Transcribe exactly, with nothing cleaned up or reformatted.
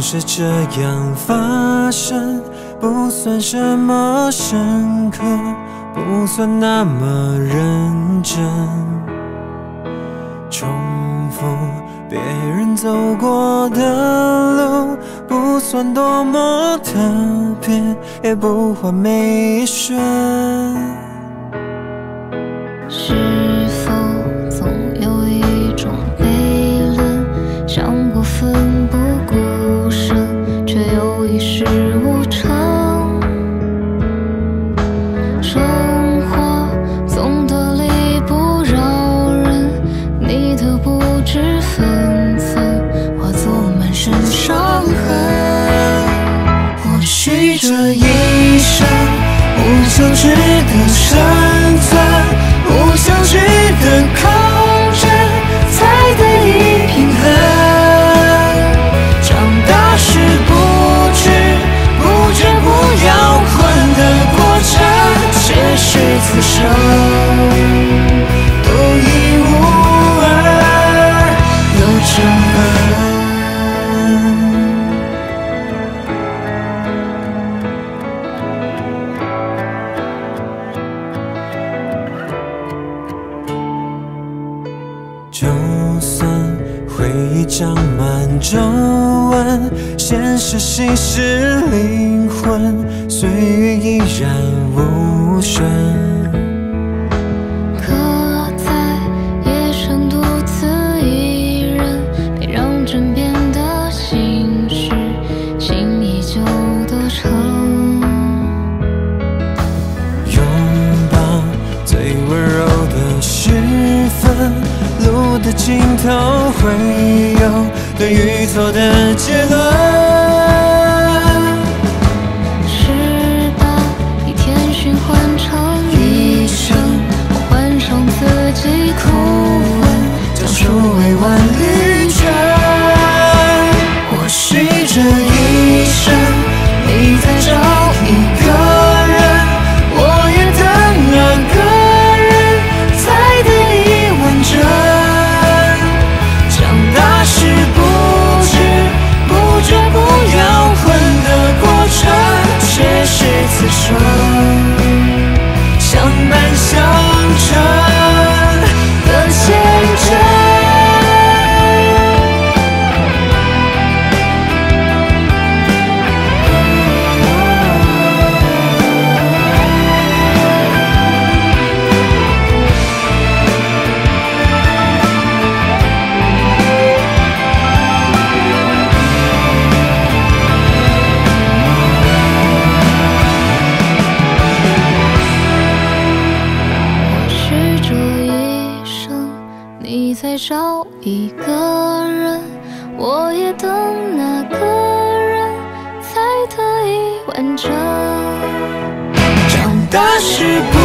是这样发生，不算什么深刻，不算那么认真。重复别人走过的路，不算多么特别，也不完美一瞬。 是否总有一种悖论，想过奋不顾身，却又一事无成？生活总的理不饶人，你的不知分寸化作满身伤痕。 或许这一生不想值得生存，不想值得控制，才得以平衡。长大时不知不觉不要混的过程，且是此生独一无二的成分。就算回忆长满皱纹，现实稀释灵魂，岁月依然无声。 可在夜深独自一人，别让枕边的心事轻易就得逞。 拥抱最温柔的时分，路的尽头会有对与错的结论。 是把一天循环成一生，我换上自己哭魂， 讲述未完旅程。或许这一生你在找一个人，我也等那个人才得以完整。是不知不觉不要混的过程，却是此生相伴相成的见证。 你在找一个人，我也等那个人才得以完整。 长大时不